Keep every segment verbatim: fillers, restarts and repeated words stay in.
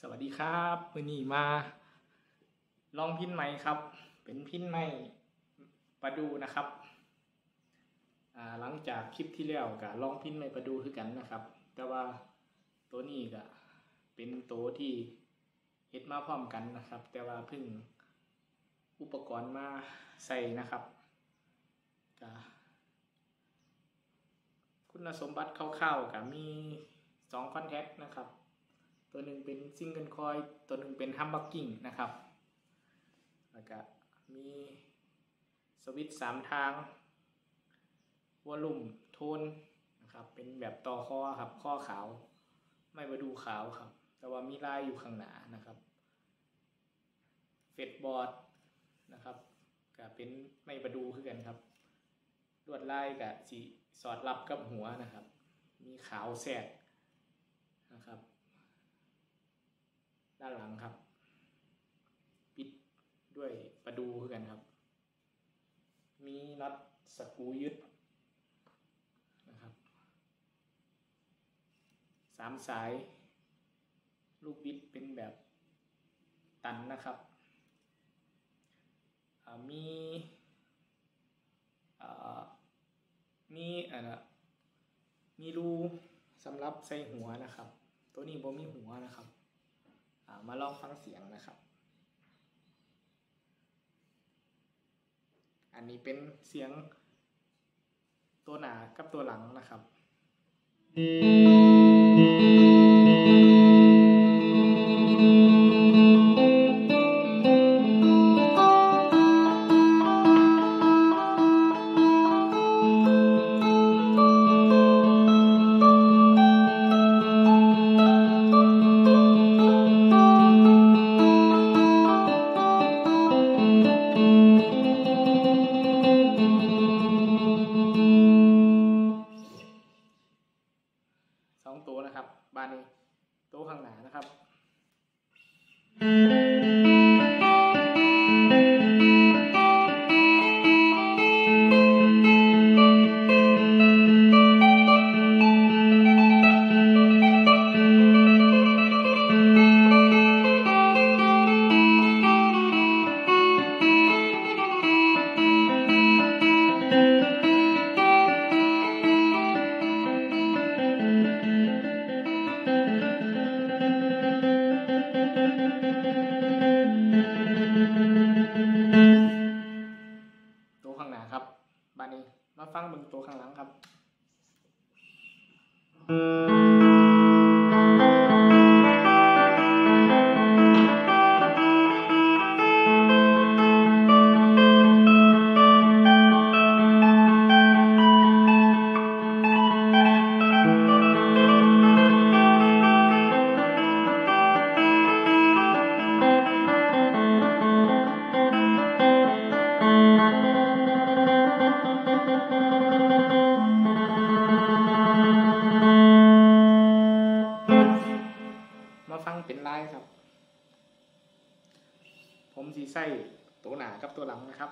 วัสดีครับวันนี้มาลองพินใหม่ครับเป็นพินใหม่ประดูนะครับหลังจากคลิปที่แล้วก็ลองพินใหม่ประดูคือกันนะครับแต่ว่าตัวนี้ก็เป็นตัวที่เฮ็ดมาพร้อมกันนะครับแต่ว่าเพิ่งอุปกรณ์มาใส่นะครับก็คุณสมบัติคร่าวๆก็มีสองคอนแทคนะครับตัวหนึ่งเป็นซิงเกิลคอยตัวหนึ่งเป็นฮัมบักกิ้งนะครับแล้วก็มีสวิตช์สามทางวอลลุ่มโทนนะครับเป็นแบบต่อข้อครับข้อขาวไม่มาดูขาวครับแต่ว่ามีลายอยู่ข้างหน้านะครับเฟดบอร์ดนะครับก็เป็นไม่มาดูคือกันครับลวดลายกับสีสอดรับกับหัวนะครับมีขาวแทรกนะครับด้านหลังครับปิดด้วยประดูคือกันครับมีน็อตสกรูยึดนะครับสามสายลูกบิดเป็นแบบตันนะครับมีมีอะไรมีรูสำหรับใส่หัวนะครับตัวนี้บ่มีหัวนะครับมาลองฟังเสียงนะครับอันนี้เป็นเสียงตัวหน้ากับตัวหลังนะครับสองตัวนะครับบานนี้ตัวข้างหน้านะครับตัวข้างหน้าครับบานนี้มาฟังเบิ่งตัวข้างหลังครับมาฟังเป็นลายครับผมสีใส่ตัวหน้ากับตัวหลังนะครับ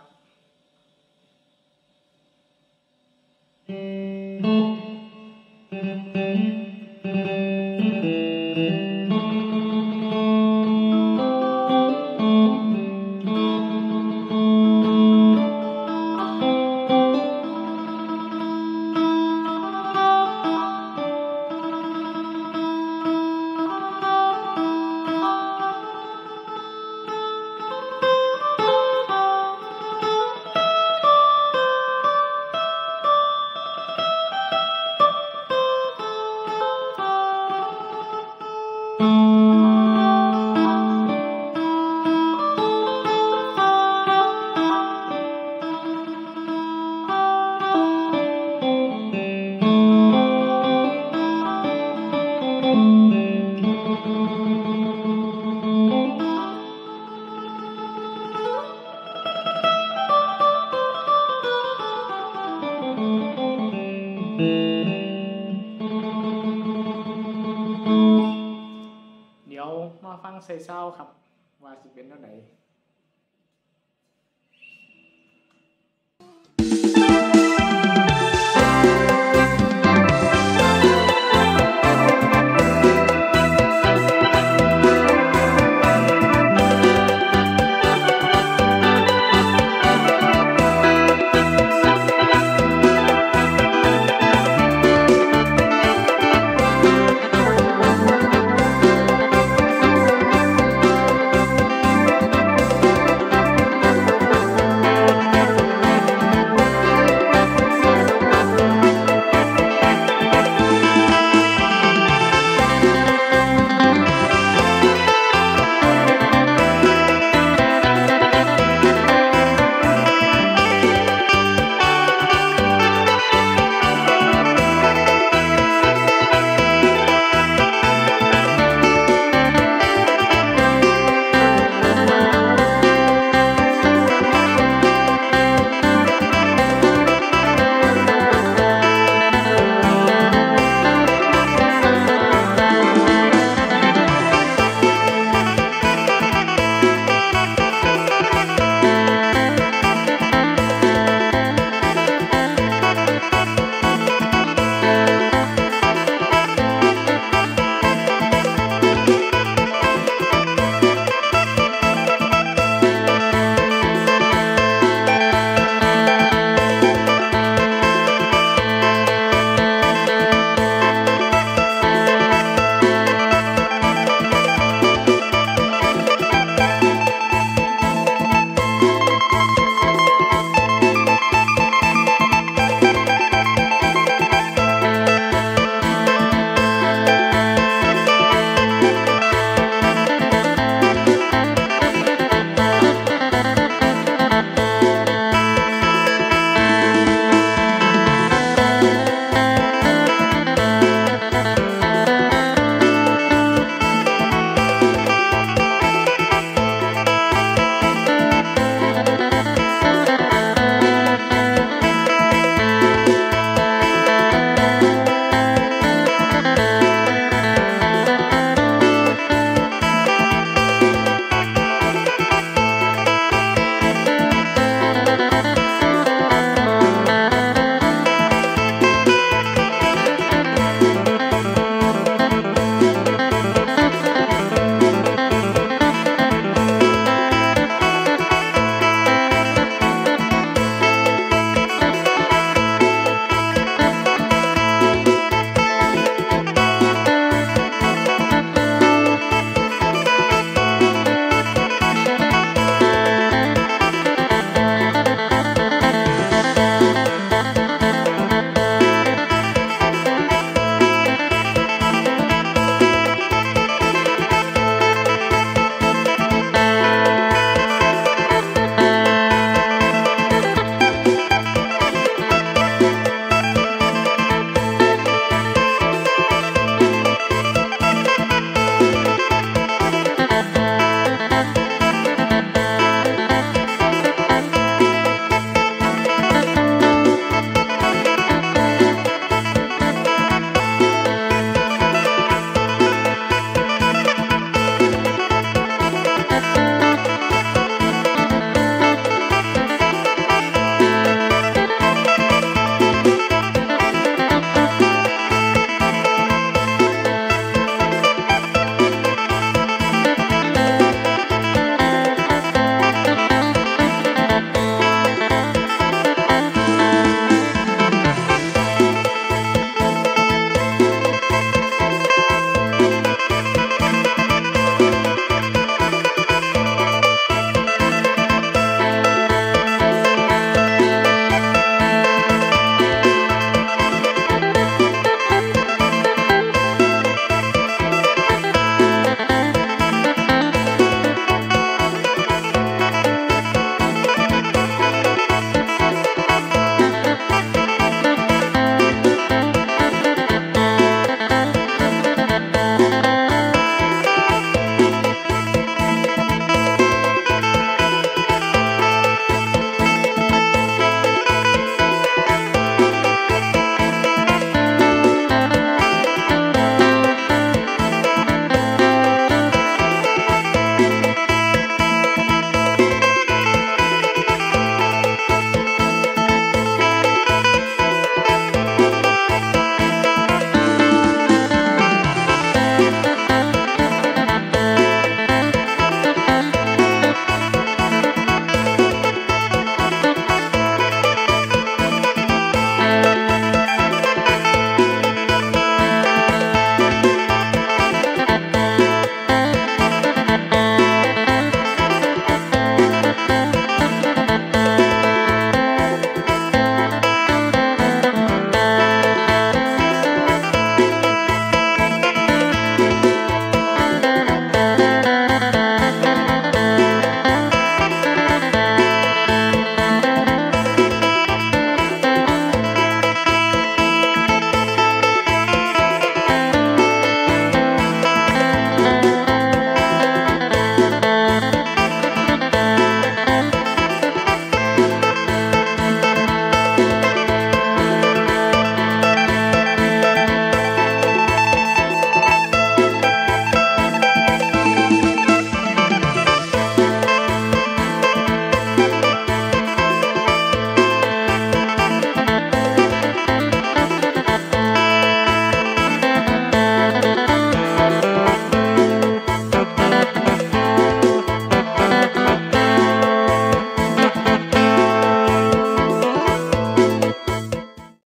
เดี๋ยวมาฟังใส่เศร้าครับว่าสิเป็นเท่าไหร่